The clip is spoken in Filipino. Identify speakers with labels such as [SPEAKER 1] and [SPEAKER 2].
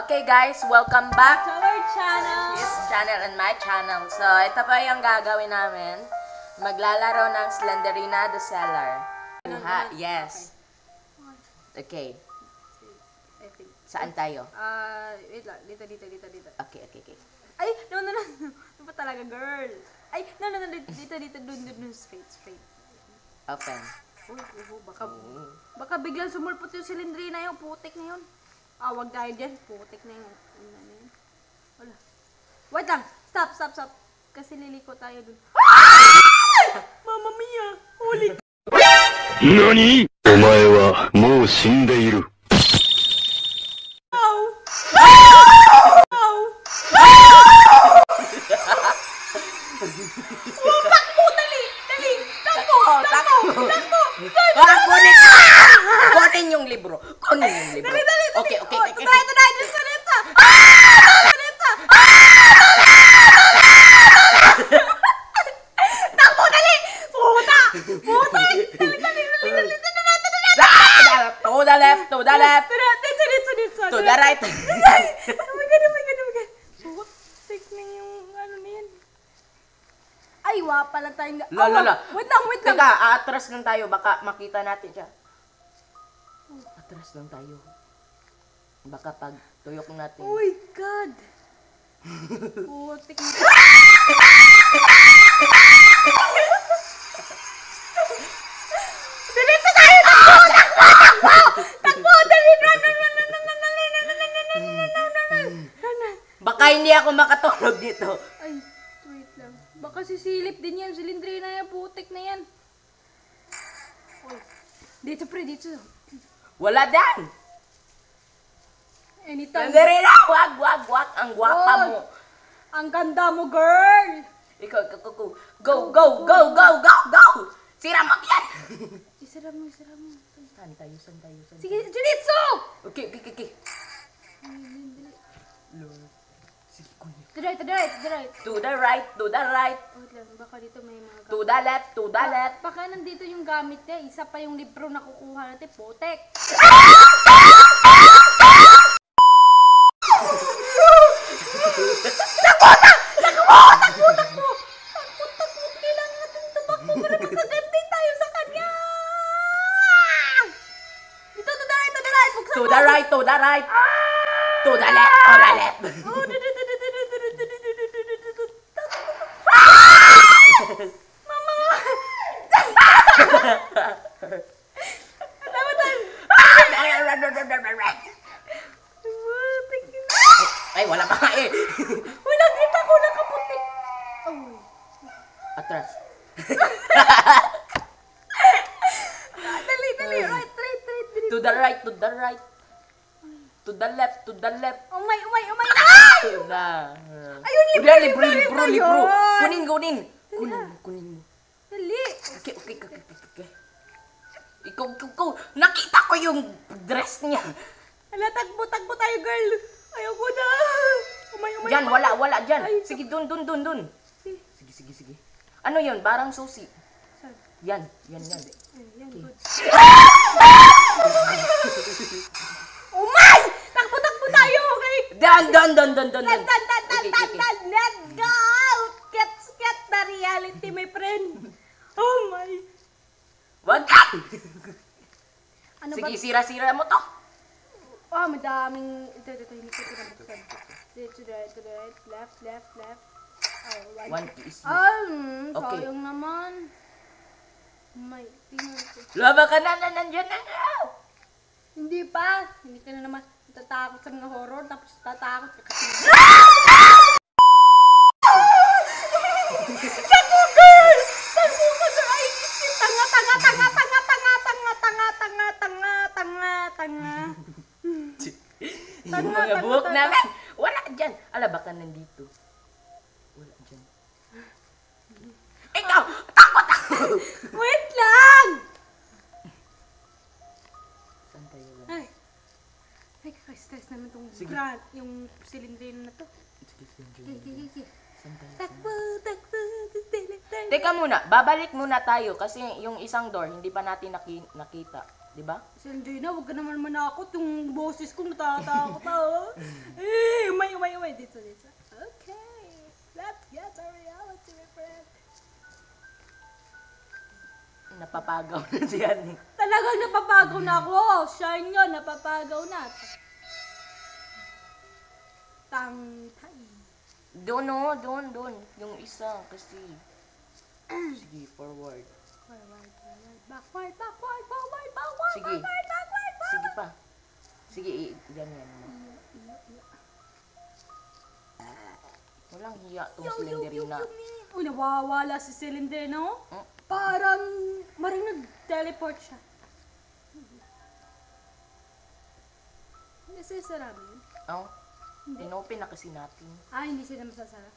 [SPEAKER 1] Okay guys, welcome back
[SPEAKER 2] to our channel.
[SPEAKER 1] His channel and my channel. So, ito pa yung gagawin namin. Maglalaro ng Slenderina the Seller. Yes. Okay.
[SPEAKER 2] I think.
[SPEAKER 1] Saan tayo?
[SPEAKER 2] Wait lang. Dito.
[SPEAKER 1] Okay.
[SPEAKER 2] Ay, no. Ito pa talaga, girl. Ay, no. Dito. Dun. Straight.
[SPEAKER 1] Open.
[SPEAKER 2] Uy, baka biglang sumulpot yung silindrina yung putik na yun. Wag tayo dyan. Putik na yun. Wala. Wait lang. Stop. Kasi liliko tayo dun. Mama Mia! Huli ka!
[SPEAKER 3] NANI?! お前はもう死んでいる。
[SPEAKER 2] Takbo! Dali! Takbo!
[SPEAKER 1] Kunin yung libro. Dali. Okay.
[SPEAKER 2] Ito na! Dito! Takbo! Dali! Puta!
[SPEAKER 1] To the left. To the left.
[SPEAKER 2] Dito.
[SPEAKER 1] To the right.
[SPEAKER 2] Oh my God. Putik na yung ano na yan. Ay, wapa lang tayong...
[SPEAKER 1] Lala.
[SPEAKER 2] Wait lang.
[SPEAKER 1] Teka, atras lang tayo. Baka makita natin siya. Atras lang tayo. Baka pag tuyok natin.
[SPEAKER 2] Oh my God. Putik na. Dito tayo! Takbo! Dali! Run!
[SPEAKER 1] Baka hindi ako makatulog dito.
[SPEAKER 2] Ay, wait lang. Baka sisilip din yan. Silindrina yan. Putik na yan. Oy. Dito, pre. Dito.
[SPEAKER 1] Wala dan.
[SPEAKER 2] Anytime.
[SPEAKER 1] Slenderina, wag. Ang gwapa
[SPEAKER 2] Oy.
[SPEAKER 1] mo.
[SPEAKER 2] Ang ganda mo, girl.
[SPEAKER 1] Ikaw. Go. Sira mo yan.
[SPEAKER 2] Isara mo.
[SPEAKER 1] Saan tayo?
[SPEAKER 2] Sige, Junitsu!
[SPEAKER 1] Okay. Lord. Sige, kuya.
[SPEAKER 2] To the right.
[SPEAKER 1] To the right.
[SPEAKER 2] Wait lang, baka dito may mga
[SPEAKER 1] To the left.
[SPEAKER 2] Baka nandito yung gamit niya. Isa pa yung libro na kukuha natin. Putek. Takbo! Kailangan natin tumakbo para makaganti tayo sa kanya. Dito, to the right. Buksan
[SPEAKER 1] To
[SPEAKER 2] mo.
[SPEAKER 1] the right. To the left.
[SPEAKER 2] Oh,
[SPEAKER 1] Ay, wala pa nga eh.
[SPEAKER 2] Wala, kita ko nakaputi. Oh.
[SPEAKER 1] Atras.
[SPEAKER 2] Dali. Right.
[SPEAKER 1] To the right. To the left.
[SPEAKER 2] Umay.
[SPEAKER 1] Na.
[SPEAKER 2] Ayun,
[SPEAKER 1] Udah,
[SPEAKER 2] libro.
[SPEAKER 1] libro. Kunin mo.
[SPEAKER 2] Dali.
[SPEAKER 1] Okay. Ikaw. Nakita ko yung dress niya.
[SPEAKER 2] Hala, takbo tayo, girl. Ayoko na. Umay.
[SPEAKER 1] Diyan, wala dyan.
[SPEAKER 2] Ay,
[SPEAKER 1] Sige, dun.
[SPEAKER 2] Sige.
[SPEAKER 1] Sige. Ano yun? Parang susi.
[SPEAKER 2] Saan?
[SPEAKER 1] Yan.
[SPEAKER 2] Ayan, good. Umay! Takbo tayo, okay?
[SPEAKER 1] Dan.
[SPEAKER 2] Dan.
[SPEAKER 1] Okay.
[SPEAKER 2] Let's go! Get the reality, my friend. Oh my.
[SPEAKER 1] Wag ka!
[SPEAKER 2] Ano
[SPEAKER 1] Sige,
[SPEAKER 2] ba?
[SPEAKER 1] sira-sira mo to.
[SPEAKER 2] Madaming... Ito, hindi ko pinabuksan. To the right, left. Oh, right.
[SPEAKER 1] One piece. Okay.
[SPEAKER 2] Sayang naman. May, tingnan ko.
[SPEAKER 1] Laba ka na, nandyan na.
[SPEAKER 2] Hindi pa. Hindi ka na naman tatakot sa mga horror, tapos tatakot ka kasi. Takbo, girl! Takbo ka sa IDC! Tanga!
[SPEAKER 1] Yung mga buhok namin. Wala dyan. Ala, baka nandito. Wala dyan. Ikaw! Takot!
[SPEAKER 2] Wait lang!
[SPEAKER 1] Saan tayo lang?
[SPEAKER 2] Ay, kaka-stress naman tong
[SPEAKER 1] Sige.
[SPEAKER 2] brand, yung silindrino na to.
[SPEAKER 1] Sige. Saan tayo?
[SPEAKER 2] Takbo.
[SPEAKER 1] Teka muna, babalik muna tayo kasi yung isang door hindi pa natin nakita. Di ba?
[SPEAKER 2] Sandrina, huwag ka naman manakot. Yung boses ko natatakot ako. Umay. Dito. Okay. Let's get the reality, my friend.
[SPEAKER 1] Napapagaw na siya ni.
[SPEAKER 2] Talagang napapagaw na ako. Shine yun, napapagaw na. Tangtay.
[SPEAKER 1] Doon. Yung isa kasi. Sige, forward.
[SPEAKER 2] Forward. Backward.
[SPEAKER 1] Sige. Sige pa. Sige, ganyan mo. Walang hiya tong Slenderina.
[SPEAKER 2] Uy, nawawala si Slenderina, oh.
[SPEAKER 1] Hmm?
[SPEAKER 2] Parang nag-teleport siya. Hindi siya sarado yun.
[SPEAKER 1] Oh, inopen na kasi natin.
[SPEAKER 2] Hindi siya na masasara.